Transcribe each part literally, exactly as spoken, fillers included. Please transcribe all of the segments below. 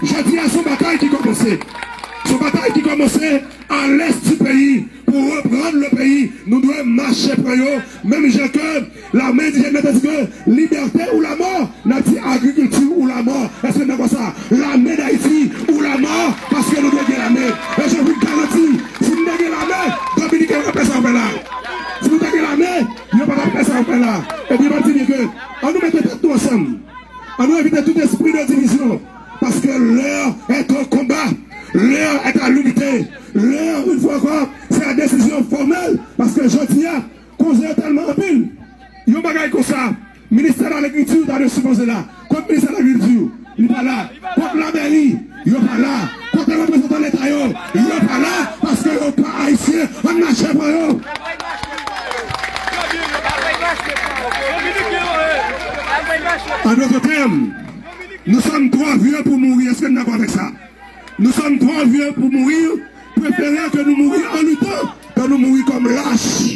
Je dis à son bataille qui commençait. Son bataille qui commençait à l'est du pays. Pour reprendre le pays, nous devons marcher pour eux. Même j'ai que l'armée dit que liberté ou la mort, n'a dit agriculture ou la mort. Est-ce que c'est pas ça? L'armée d'Haïti ou la mort, parce que nous devons gagner l'armée. Et je vous garantis, si nous devons gagner l'armée, Dominique va pas ça en là. Si nous devons gagner l'armée, il n'y a pas de faire ça en là. Et puis, on dit que, on nous mette tout ensemble. On nous évite tout esprit de division. Parce que l'heure est au combat. L'heure est à l'unité. L'heure, une fois encore, c'est la décision formelle. Parce que je dis, cause tellement en pile. Il y a un bagage comme ça. Ministère de l'Agriculture, dans le supposé là. Contre le ministère de l'Agriculture, il n'est pas là. Contre la mairie, il n'est pas là. Contre le représentant de l'État, il n'est pas là. Parce que il n'est pas haïtien. On a chef pour eux. En d'autres termes, nous sommes trop vieux pour mourir. Est-ce que nous sommes avec ça? Nous sommes trop vieux pour mourir. Préférez que nous mourions en luttant que nous mourions comme lâches.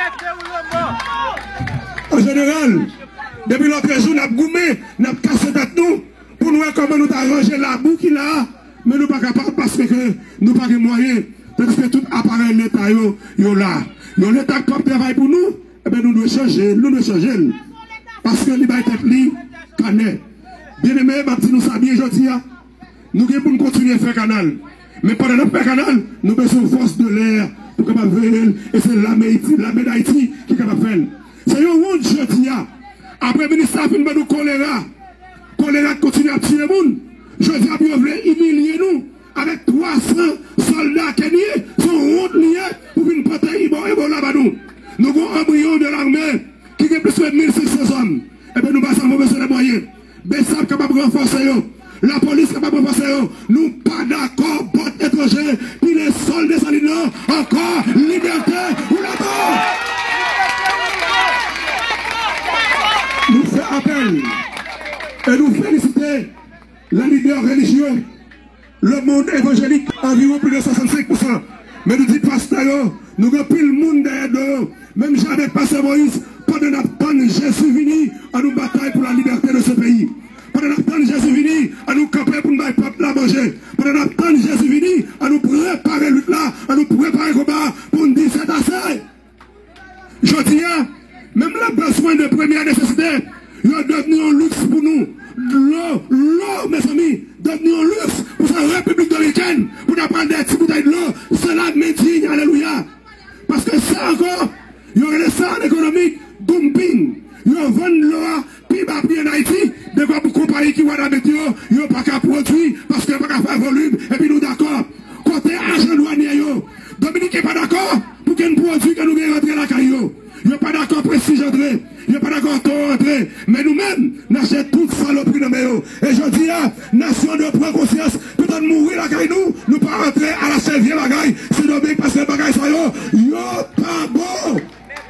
En général, depuis l'autre jour, nous avons goumé, nous avons cassé tête nous pour nous voir comment nous avons arrangé la boue qu'il a. Mais nous ne sommes pas capables parce que nous n'avons pas de moyens. Parce que tout appareil de l'État est là. L'État qui travaille pour nous, eh bien, nous devons changer. Nous devons changer. Parce que l'État est libre, canet. Bien aimé, nous sommes bien aujourd'hui. Nous devons continuer à faire canal. Mais pendant notre faire canal, nous avons besoin de force de l'air pour capable faire. Et c'est l'armée d'Haïti qui est capable de faire. C'est un monde jeudi. Après le ministère a fait nous choléra. Choléra continue à tuer les gens. Jeudi a voulu humilier nous avec trois cents soldats kenyans sont route liés pour venir porter Ebola à nous. Nous avons un embryon de l'armée qui est plus de mille six cents hommes. Et bien nous passons besoin de moyens. Bessab capable de renforcer. La police capable de renforcer. Nous pas d'accord, bot étranger. Puis les soldats salines encore liberté ou la mort. Nous faisons appel et nous féliciter les leaders religieux, le monde évangélique, environ plus de soixante-cinq pour cent. Mais nous disons, pasteur, nous avons plus le monde derrière nous. Même j'avais pasteur Moïse, pendant notre temps, Jésus venu à nous batailler pour la liberté de ce pays. Pendant notre temps, Jésus venu à nous camper pour nous battre peuple à manger. Pendant notre temps, Jésus venu à nous préparer lutte là, à nous préparer combat pour nous dire c'est assez. Je dis, même le besoin de première nécessité, il est devenu un luxe pour nous. L'eau, l'eau, mes amis, devenu un luxe pour la République dominicaine, pour ne pas des petits bouteilles de l'eau, cela m'indigne, alléluia. Parce que ça encore, il y aurait des centres économiques, dumping, il y a vingt l'eau, puis bas prix en Haïti, de quoi pour compagnie qui voit la météo, il n'y a pas qu'à produire, parce qu'il n'y a pas qu'à faire volume, et puis nous d'accord. Côté agent douanier, Dominique n'est pas d'accord pour qu'il nous produise, que nous viennent rentrer la caillou. Il n'y a pas d'accord prestige entrer. Il n'y a pas d'accord taux entrer. Mais nous-mêmes, nous achetons toute saloperie dans nos. Et je dis, nation de prendre conscience, peut-être mourir la caille nous, nous pas rentrer à la servie bagaille. C'est dommage parce que les bagailles sont yo. Yo, pas bon.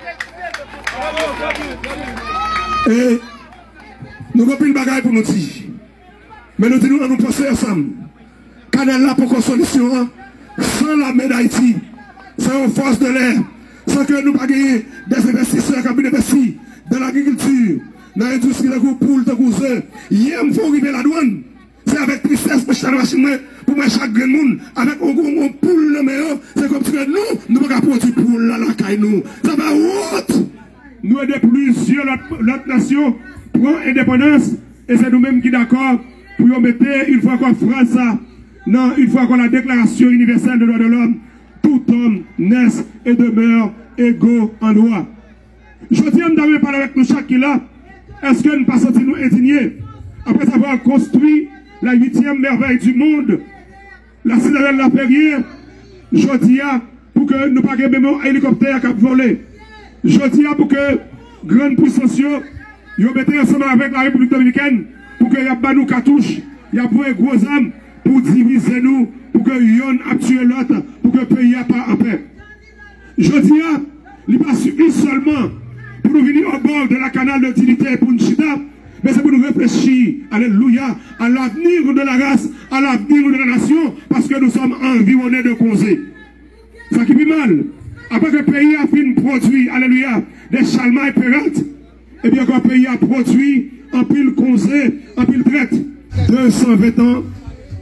Et nous avons pris le bagaille pour nous dire. Mais nous disons, nous pensons ensemble. Canal là pour solution, sans l'armée d'Haïti, sans une force de l'air. Sans que nous ne pas gagner des investisseurs qui ont investi dans l'agriculture, dans l'industrie de poules, de cousins. Hier, il faut arriver à la douane. C'est avec tristesse que je suis machine pour moi chaque grand monde. Avec un gros poule de meilleur, c'est comme si nous, nous ne pouvons pas produire poule là, la caille nous. Ça va haute. Nous aidons plusieurs l'autre nation pour indépendance. Et c'est nous-mêmes qui d'accord pour mettre une fois qu'on France ça. Non, une fois qu'on la déclaration universelle des droits de l'homme. Tout homme naisse et demeure égaux en droit. Je tiens d'avoir parlé avec nous chaque qui là. Est-ce que nous ne pas sentir nous indignés après avoir construit la huitième merveille du monde, la citadelle de la Perrière? Je dis pour que nous ne pas ayons un hélicoptère qui a volé. Je dis pour que grande puissance yo mettez ensemble avec la République dominicaine pour que y a nous cartouches, y a un gros âme pour diviser nous. Pour que yon a tué l'autre, pour que le pays n'a pas en paix. Je dis, il n'y a pas suffi seulement pour nous venir au bord de la canal de dignité pour nous chita, mais c'est pour nous réfléchir, alléluia, à l'avenir de la race, à l'avenir de la nation, parce que nous sommes environnés de causer. Ça qui fait mal. Après que le pays a fini de produire, alléluia, des chalmailles pérantes, et bien que le pays a produit en pile causé, en pile traite. deux cent vingt ans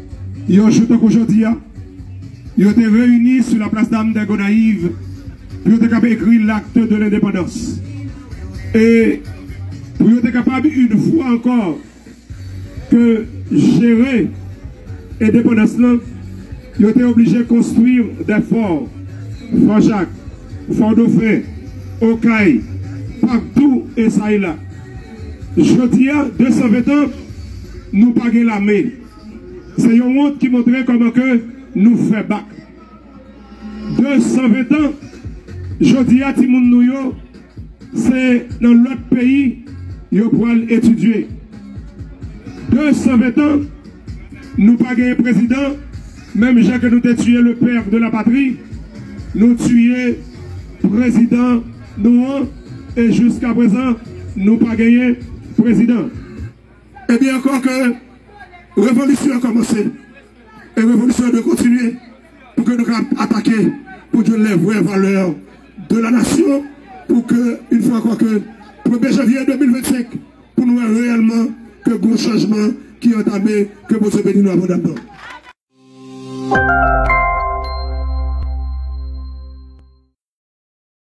Ils ont joué aujourd'hui. Ils ont été réunis sur la place d'Armes des Gonaïves. Pour être capable d'écrire l'acte de l'indépendance. Et pour être capable une fois encore que gérer l'indépendance, ils ont été obligés de construire des forts. Fort Jacques, Fort Dauphin, Okaï, partout et ça et là. Je dis à deux cent vingt ans, nous pas l'armée. C'est une honte qui montre comment que nous faisons bac. deux cent vingt ans, je dis à Timoun Nouyo, c'est dans l'autre pays, ils pourront étudier. deux cent vingt ans, nous pas gagné président, même j'ai que nous avons tué le père de la patrie, nous tué président nous et jusqu'à présent, nous pas gagné président. Et bien encore que révolution a commencé. Et révolution doit continuer pour que nous attaquer, pour que les vraies valeurs de la nation, pour que, une fois encore que, premier janvier deux mille vingt-cinq, pour nous réellement que gros changement qui est entamé, que vous bénisse nous avons d'abord.